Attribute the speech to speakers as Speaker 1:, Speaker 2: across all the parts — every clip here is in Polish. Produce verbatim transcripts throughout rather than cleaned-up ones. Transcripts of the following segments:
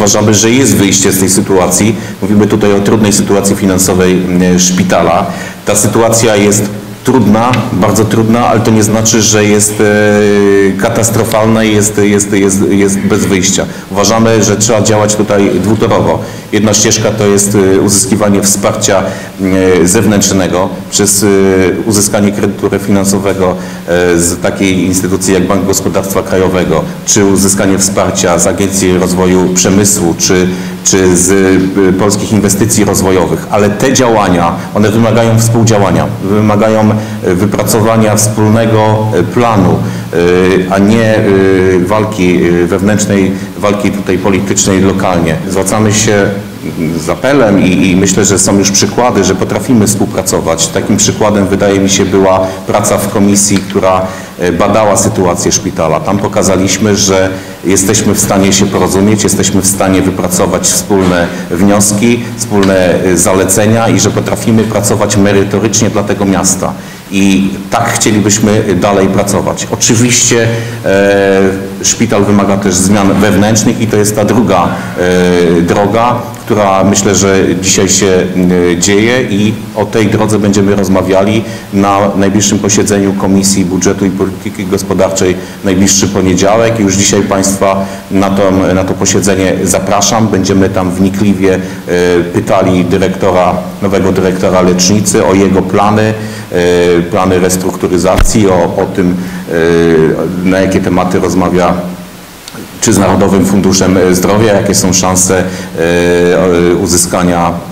Speaker 1: uważamy, że jest wyjście z tej sytuacji. Mówimy tutaj o trudnej sytuacji finansowej szpitala. Ta sytuacja jest trudna, bardzo trudna, ale to nie znaczy, że jest e, katastrofalna i jest, jest, jest, jest bez wyjścia. Uważamy, że trzeba działać tutaj dwutorowo. Jedna ścieżka to jest uzyskiwanie wsparcia e, zewnętrznego przez e, uzyskanie kredytu refinansowego e, z takiej instytucji jak Bank Gospodarstwa Krajowego, czy uzyskanie wsparcia z Agencji Rozwoju Przemysłu, czy, czy z e, polskich inwestycji rozwojowych. Ale te działania, one wymagają współdziałania, wymagają wypracowania wspólnego planu, a nie walki wewnętrznej, walki tutaj politycznej lokalnie. Zwracamy się z apelem i, i myślę, że są już przykłady, że potrafimy współpracować. Takim przykładem wydaje mi się była praca w komisji, która badała sytuację szpitala. Tam pokazaliśmy, że jesteśmy w stanie się porozumieć, jesteśmy w stanie wypracować wspólne wnioski, wspólne zalecenia i że potrafimy pracować merytorycznie dla tego miasta. I tak chcielibyśmy dalej pracować. Oczywiście e, szpital wymaga też zmian wewnętrznych i to jest ta druga e, droga, która myślę, że dzisiaj się e, dzieje i o tej drodze będziemy rozmawiali na najbliższym posiedzeniu Komisji Budżetu i Polityki Gospodarczej w najbliższy poniedziałek. Już dzisiaj Państwa na to, na to posiedzenie zapraszam. Będziemy tam wnikliwie e, pytali dyrektora, nowego dyrektora lecznicy o jego plany, e, plany restrukturyzacji, o, o tym, e, na jakie tematy rozmawia czy z Narodowym Funduszem Zdrowia, jakie są szanse e, uzyskania e,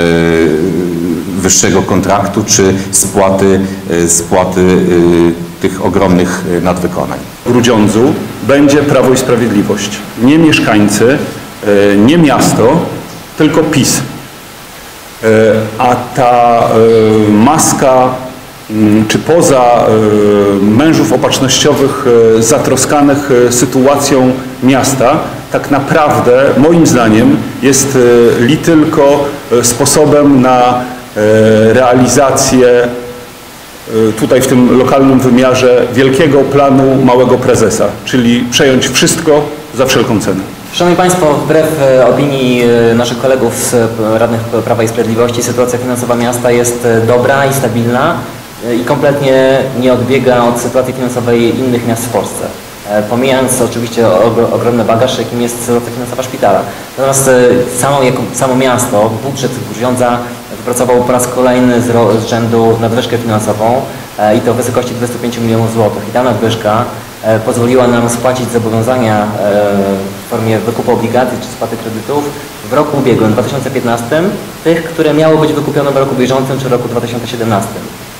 Speaker 1: wyższego kontraktu, czy spłaty, e, spłaty e, tych ogromnych nadwykonań.
Speaker 2: W Grudziądzu będzie Prawo i Sprawiedliwość. Nie mieszkańcy, e, nie miasto, tylko PiS. E, a ta e, maska czy poza mężów opatrznościowych zatroskanych sytuacją miasta, tak naprawdę moim zdaniem jest li tylko sposobem na realizację tutaj w tym lokalnym wymiarze wielkiego planu małego prezesa, czyli przejąć wszystko za wszelką cenę.
Speaker 3: Szanowni Państwo, wbrew opinii naszych kolegów z radnych Prawa i Sprawiedliwości, sytuacja finansowa miasta jest dobra i stabilna i kompletnie nie odbiega od sytuacji finansowej innych miast w Polsce. Pomijając oczywiście ogromny bagaż, jakim jest sytuacja finansowa szpitala. Natomiast samo, jako, samo miasto, budżet Grudziądza wypracował po raz kolejny z, z rzędu nadwyżkę finansową i to w wysokości dwudziestu pięciu milionów złotych. I ta nadwyżka pozwoliła nam spłacić zobowiązania w formie wykupu obligacji czy spłaty kredytów w roku ubiegłym, dwa tysiące piętnastym, tych, które miały być wykupione w roku bieżącym czy roku dwa tysiące siedemnastym.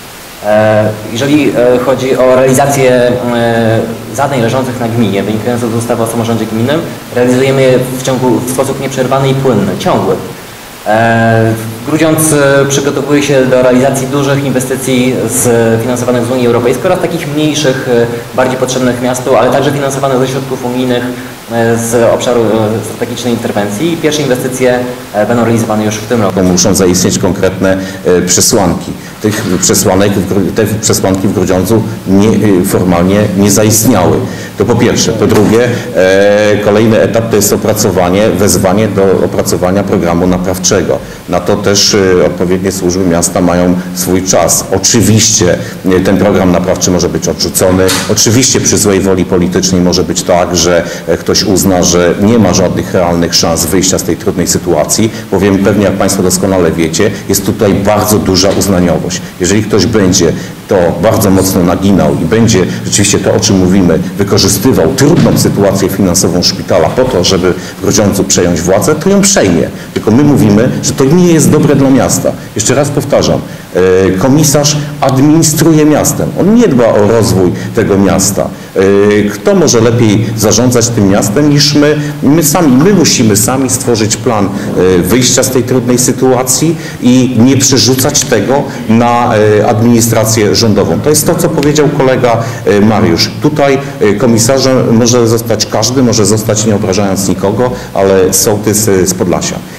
Speaker 3: Jeżeli chodzi o realizację zadań leżących na gminie, wynikających z ustawy o samorządzie gminnym, realizujemy je w, ciągu, w sposób nieprzerwany i płynny, ciągły. Grudziądz przygotowuje się do realizacji dużych inwestycji finansowanych z Unii Europejskiej oraz takich mniejszych, bardziej potrzebnych miastu, ale także finansowanych ze środków unijnych z obszaru strategicznej interwencji. Pierwsze inwestycje będą realizowane już w tym roku.
Speaker 1: Muszą zaistnieć konkretne przesłanki. Tych przesłanek, te przesłanki w Grudziądzu nie, formalnie nie zaistniały. To po pierwsze. Po drugie, e, kolejny etap to jest opracowanie, wezwanie do opracowania programu naprawczego. Na to też e, odpowiednie służby miasta mają swój czas. Oczywiście e, ten program naprawczy może być odrzucony. Oczywiście przy złej woli politycznej może być tak, że e, ktoś uzna, że nie ma żadnych realnych szans wyjścia z tej trudnej sytuacji, bowiem pewnie, jak Państwo doskonale wiecie, jest tutaj bardzo duża uznaniowość. Jeżeli ktoś będzie to bardzo mocno naginał i będzie rzeczywiście to, o czym mówimy, wykorzystywał trudną sytuację finansową szpitala po to, żeby w Grudziądzu przejąć władzę, to ją przejmie. Tylko my mówimy, że to nie jest dobre dla miasta. Jeszcze raz powtarzam, komisarz administruje miastem. On nie dba o rozwój tego miasta. Kto może lepiej zarządzać tym miastem niż my? My sami, my musimy sami stworzyć plan wyjścia z tej trudnej sytuacji i nie przerzucać tego na administrację rządową. To jest to, co powiedział kolega Mariusz. Tutaj komisarzem może zostać każdy, może zostać, nie obrażając nikogo, ale sołtys z Podlasia.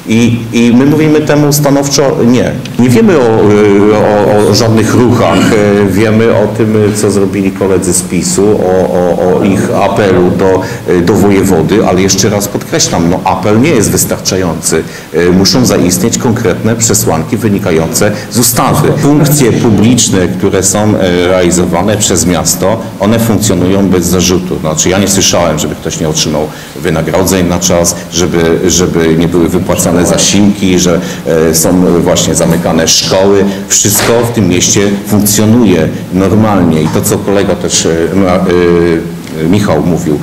Speaker 1: I, I my mówimy temu stanowczo nie. Nie wiemy o, o, o żadnych ruchach, wiemy o tym, co zrobili koledzy z PiSu, o, o, o ich apelu do, do wojewody, ale jeszcze raz podkreślam, no apel nie jest wystarczający. Muszą zaistnieć konkretne przesłanki wynikające z ustawy. Funkcje publiczne, które są realizowane przez miasto, one funkcjonują bez zarzutu. Znaczy ja nie słyszałem, żeby ktoś nie otrzymał wynagrodzeń na czas, żeby, żeby nie były wypłacane zasiłki, że są właśnie zamykane szkoły. Wszystko w tym mieście funkcjonuje normalnie i to, co kolega też Michał mówił,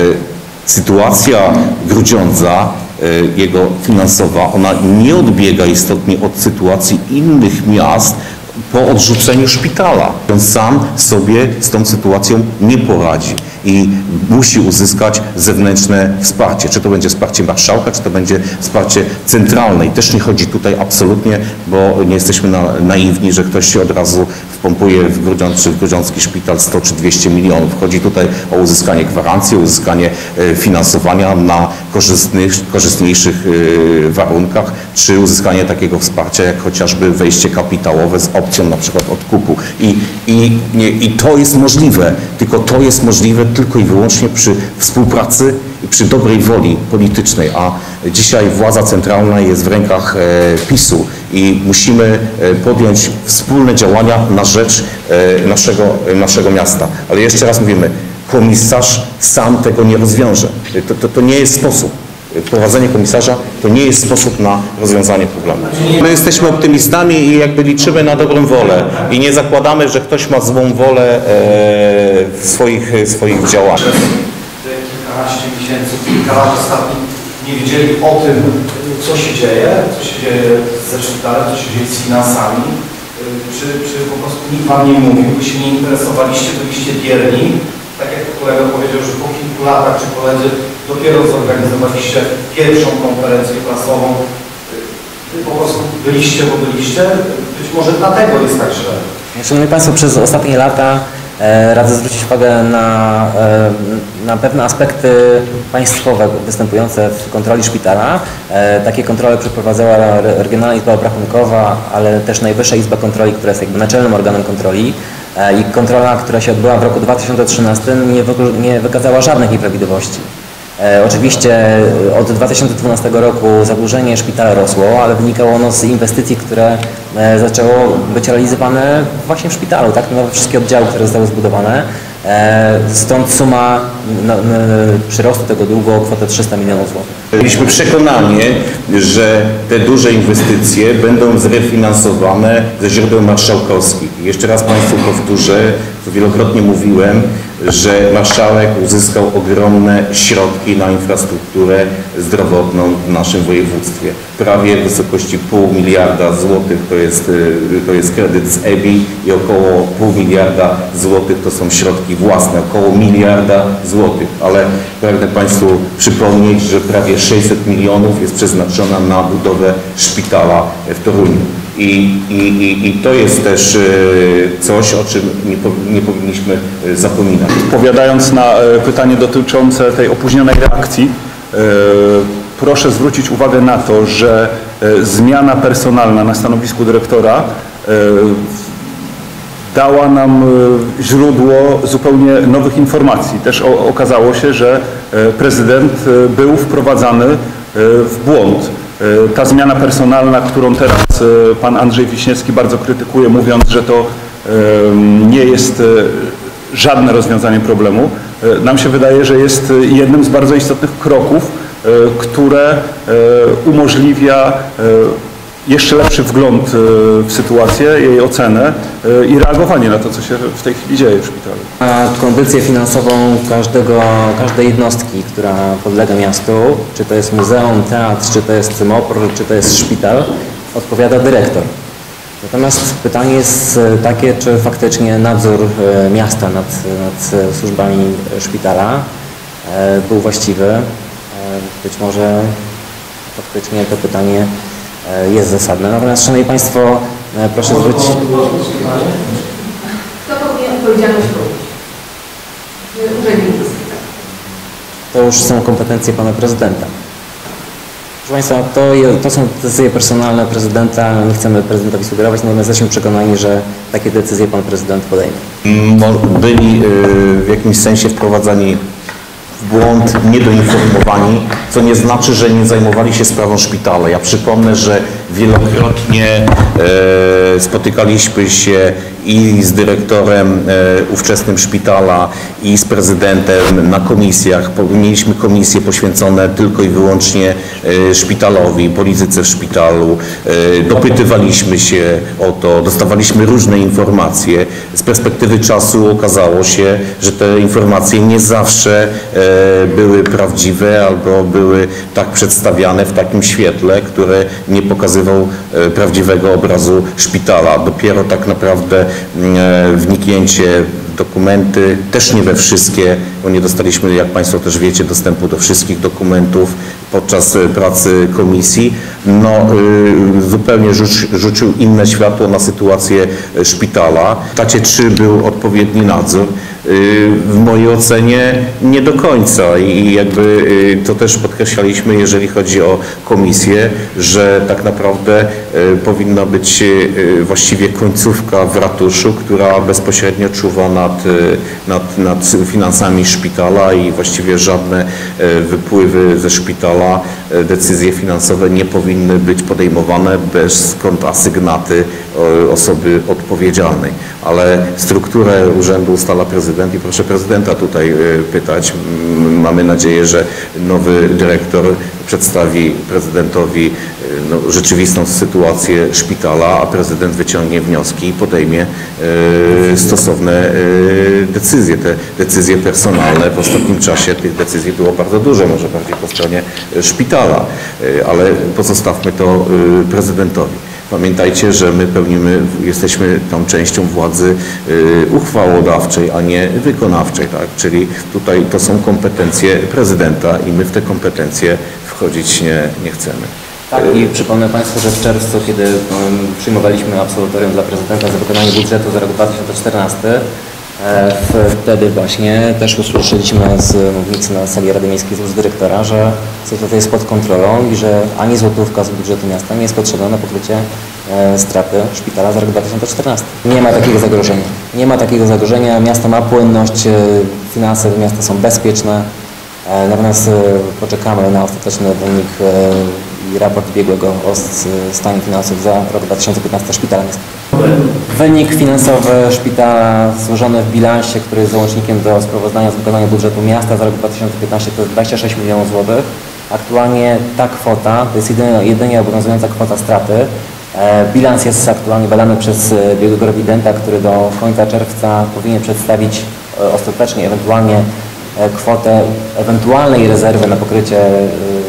Speaker 1: sytuacja Grudziądza, jego finansowa, ona nie odbiega istotnie od sytuacji innych miast po odrzuceniu szpitala. On sam sobie z tą sytuacją nie poradzi i musi uzyskać zewnętrzne wsparcie. Czy to będzie wsparcie marszałka, czy to będzie wsparcie centralne. I też nie chodzi tutaj absolutnie, bo nie jesteśmy na, naiwni, że ktoś się od razu wpompuje w Grudziądz, czy w grudziącki szpital sto czy dwieście milionów. Chodzi tutaj o uzyskanie gwarancji, o uzyskanie finansowania na korzystnych, korzystniejszych warunkach, czy uzyskanie takiego wsparcia, jak chociażby wejście kapitałowe z opcją na przykład odkupu. I, i, nie, i to jest możliwe, tylko to jest możliwe tylko i wyłącznie przy współpracy i przy dobrej woli politycznej, a dzisiaj władza centralna jest w rękach PiSu i musimy podjąć wspólne działania na rzecz naszego, naszego miasta. Ale jeszcze raz mówimy, komisarz sam tego nie rozwiąże. To, to, to nie jest sposób. Wprowadzenie komisarza to nie jest sposób na rozwiązanie problemu. My jesteśmy optymistami i jakby liczymy na dobrą wolę i nie zakładamy, że ktoś ma złą wolę w swoich, swoich działaniach.
Speaker 4: Kilkanaście miesięcy, kilka lat ostatnich nie wiedzieli o tym, co się dzieje, co się dzieje ze szpitalem, co się dzieje z finansami. Czy, czy po prostu nikt wam nie mówił, wy się nie interesowaliście, byliście bierni. Tak jak kolega powiedział, że po kilku latach, czy koledzy dopiero zorganizowaliście pierwszą konferencję prasową. Wy po prostu byliście, bo byliście. Być może dlatego jest tak źle.
Speaker 3: Szanowni Państwo, przez ostatnie lata e, radzę zwrócić uwagę na, e, na pewne aspekty państwowe występujące w kontroli szpitala. E, takie kontrole przeprowadzała Regionalna Izba Obrachunkowa, ale też Najwyższa Izba Kontroli, która jest jakby naczelnym organem kontroli. E, I kontrola, która się odbyła w roku dwa tysiące trzynastym, nie, wy, nie wykazała żadnych nieprawidłowości. E, oczywiście od dwa tysiące dwunastego roku zadłużenie szpitala rosło, ale wynikało ono z inwestycji, które e, zaczęło być realizowane właśnie w szpitalu, tak? Nowe wszystkie oddziały, które zostały zbudowane. E, stąd suma no, no, przyrostu tego długu o kwotę trzysta milionów złotych.
Speaker 1: Mieliśmy przekonanie, że te duże inwestycje będą zrefinansowane ze źródeł marszałkowskich. I jeszcze raz Państwu powtórzę, co wielokrotnie mówiłem, że marszałek uzyskał ogromne środki na infrastrukturę zdrowotną w naszym województwie. Prawie w wysokości pół miliarda złotych to jest, to jest kredyt z E B I i około pół miliarda złotych to są środki własne, około miliarda złotych. Ale pragnę Państwu przypomnieć, że prawie sześćset milionów jest przeznaczona na budowę szpitala w Toruniu. I, i, i to jest też coś, o czym nie, nie powinniśmy zapominać.
Speaker 2: Odpowiadając na pytanie dotyczące tej opóźnionej reakcji, proszę zwrócić uwagę na to, że zmiana personalna na stanowisku dyrektora dała nam źródło zupełnie nowych informacji. Też okazało się, że prezydent był wprowadzany w błąd. Ta zmiana personalna, którą teraz pan Andrzej Wiśniewski bardzo krytykuje, mówiąc, że to nie jest żadne rozwiązanie problemu, nam się wydaje, że jest jednym z bardzo istotnych kroków, które umożliwia jeszcze lepszy wgląd w sytuację, jej ocenę i reagowanie na to, co się w tej chwili dzieje w szpitalu.
Speaker 3: Na kondycję finansową każdego, każdej jednostki, która podlega miastu, czy to jest muzeum, teatr, czy to jest Mopr, czy to jest szpital, odpowiada dyrektor. Natomiast pytanie jest takie, czy faktycznie nadzór miasta nad, nad służbami szpitala był właściwy. Być może faktycznie to pytanie jest zasadne. Natomiast, Szanowni Państwo, proszę zwrócić...
Speaker 5: Kto powinien odpowiedzialność ponieść? Urzędnicy.
Speaker 3: To już są kompetencje Pana Prezydenta. Proszę Państwa, to, je- to są decyzje personalne prezydenta, nie chcemy prezydentowi sugerować, natomiast jesteśmy przekonani, że takie decyzje pan prezydent podejmie.
Speaker 1: Mo- byli y, w jakimś sensie wprowadzani w błąd, niedoinformowani, co nie znaczy, że nie zajmowali się sprawą szpitala. Ja przypomnę, że wielokrotnie e, spotykaliśmy się i z dyrektorem e, ówczesnym szpitala, i z prezydentem na komisjach. Po- Mieliśmy komisje poświęcone tylko i wyłącznie e, szpitalowi, polityce w szpitalu. E, dopytywaliśmy się o to, dostawaliśmy różne informacje. Z perspektywy czasu okazało się, że te informacje nie zawsze e, były prawdziwe albo były tak przedstawiane w takim świetle, które nie pokazywał e, prawdziwego obrazu szpitala. Dopiero tak naprawdę e, wniknięcie w dokumenty, też nie we wszystkie, bo nie dostaliśmy, jak Państwo też wiecie, dostępu do wszystkich dokumentów podczas e, pracy komisji, no y, zupełnie rzuci, rzucił inne światło na sytuację e, szpitala. W tacie trzy był odpowiedni nadzór. Y, W mojej ocenie nie do końca i jakby y, to też podkreślaliśmy, jeżeli chodzi o komisję, że tak naprawdę y, powinna być y, właściwie końcówka w ratuszu, która bezpośrednio czuwa nad, y, nad, nad finansami szpitala i właściwie żadne y, wypływy ze szpitala, y, decyzje finansowe nie powinny być podejmowane bez kontasygnaty y, osoby odpowiedzialnej. Ale strukturę urzędu ustala prezydent i proszę prezydenta tutaj y, pytać. M, Mamy nadzieję, że nowy dyrektor przedstawi prezydentowi y, no, rzeczywistą sytuację szpitala, a prezydent wyciągnie wnioski i podejmie y, stosowne y, decyzje. Te decyzje personalne w ostatnim czasie tych decyzji było bardzo dużo, może bardziej po stronie y, szpitala, y, ale pozostawmy to y, prezydentowi. Pamiętajcie, że my pełnimy, jesteśmy tą częścią władzy y, uchwałodawczej, a nie wykonawczej, tak? Czyli tutaj to są kompetencje prezydenta i my w te kompetencje wchodzić nie, nie chcemy.
Speaker 3: Tak, i przypomnę Państwu, że w czerwcu, kiedy um, przyjmowaliśmy absolutorium dla prezydenta za wykonanie budżetu za rok dwa tysiące czternasty, e, wtedy właśnie też usłyszeliśmy z mównicy na sali Rady Miejskiej z ust dyrektora, że sytuacja jest pod kontrolą i że ani złotówka z budżetu miasta nie jest potrzebna na pokrycie e, straty szpitala za rok dwa tysiące czternasty. Nie ma takiego zagrożenia. Nie ma takiego zagrożenia. Miasto ma płynność, e, finanse miasta są bezpieczne. E, natomiast e, poczekamy na ostateczny wynik e, i raport biegłego o s- stanie finansów za rok dwa tysiące piętnasty szpitala miasta. Wynik finansowy szpitala złożony w bilansie, który jest załącznikiem do sprawozdania z wykonania budżetu miasta za rok dwa tysiące piętnasty, to jest dwadzieścia sześć milionów złotych. Aktualnie ta kwota, to jest jedynie, jedynie obowiązująca kwota straty. E, Bilans jest aktualnie badany przez e, biegłego rewidenta, który do końca czerwca powinien przedstawić e, ostatecznie ewentualnie e, kwotę ewentualnej rezerwy na pokrycie e,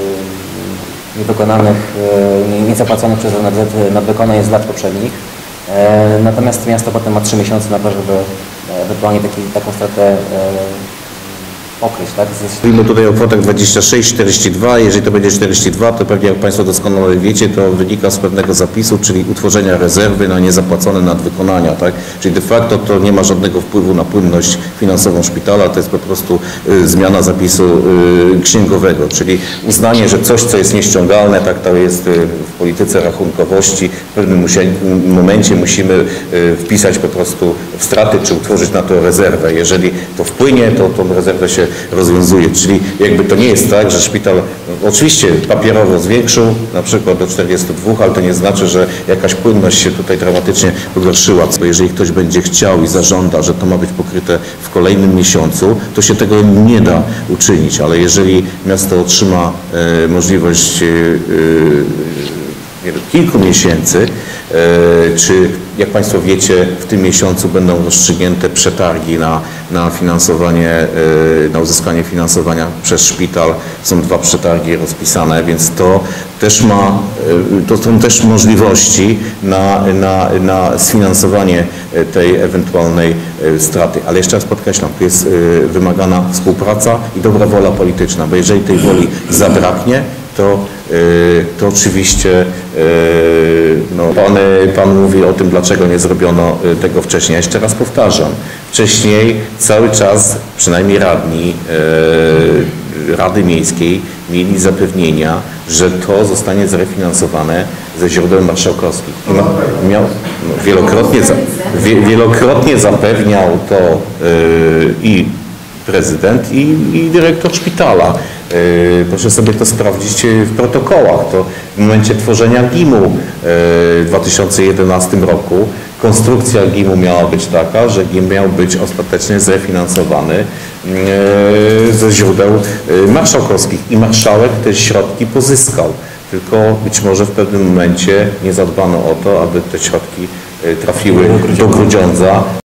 Speaker 3: niewykonanych, e, nie- niezapłaconych przez N F Z nadwykonań z lat poprzednich. E, Natomiast miasto potem ma trzy miesiące na to, żeby e, ewentualnie taki, taką stratę e, pokryć, tak? Z-
Speaker 1: Mówimy tutaj o kwotach dwadzieścia sześć czterdzieści dwa. Jeżeli to będzie czterdzieści dwa, to pewnie jak Państwo doskonale wiecie, to wynika z pewnego zapisu, czyli utworzenia rezerwy na niezapłacone nadwykonania, tak? Czyli de facto to nie ma żadnego wpływu na płynność finansową szpitala, to jest po prostu y, zmiana zapisu y, księgowego, czyli uznanie, że coś, co jest nieściągalne, tak to jest y, w polityce rachunkowości, w pewnym musie, momencie musimy y, wpisać po prostu w straty, czy utworzyć na to rezerwę. Jeżeli to wpłynie, to tą rezerwę się rozwiązuje, czyli jakby to nie jest tak, że szpital no, oczywiście papierowo zwiększył, na przykład do czterdziestu dwóch, ale to nie znaczy, że jakaś płynność się tutaj dramatycznie pogorszyła. Bo jeżeli ktoś będzie chciał i zażąda, że to ma być pokryte w kolejnym miesiącu, to się tego nie da uczynić, ale jeżeli miasto otrzyma e, możliwość e, e, nie wiem, kilku miesięcy, e, czy jak Państwo wiecie, w tym miesiącu będą rozstrzygnięte przetargi na, na finansowanie, e, na uzyskanie finansowania przez szpital. Są dwa przetargi rozpisane, więc to też ma, e, to są też możliwości na, na, na sfinansowanie tej ewentualnej e, straty. Ale jeszcze raz podkreślam, tu jest e, wymagana współpraca i dobra wola polityczna, bo jeżeli tej woli zabraknie, to, y, to oczywiście y, no, pan, pan mówi o tym, dlaczego nie zrobiono y, tego wcześniej. Ja jeszcze raz powtarzam, wcześniej cały czas, przynajmniej radni y, Rady Miejskiej mieli zapewnienia, że to zostanie zrefinansowane ze źródeł marszałkowskich. I ma, miał, no, wielokrotnie, za, wie, wielokrotnie zapewniał to yy, i prezydent, i, i dyrektor szpitala. Yy, proszę sobie to sprawdzić w protokołach. To w momencie tworzenia G I M-u yy, w dwa tysiące jedenastym roku konstrukcja G I M-u miała być taka, że G I M miał być ostatecznie zrefinansowany yy, ze źródeł yy, marszałkowskich i marszałek te środki pozyskał. Tylko być może w pewnym momencie nie zadbano o to, aby te środki yy, trafiły do Grudziądza.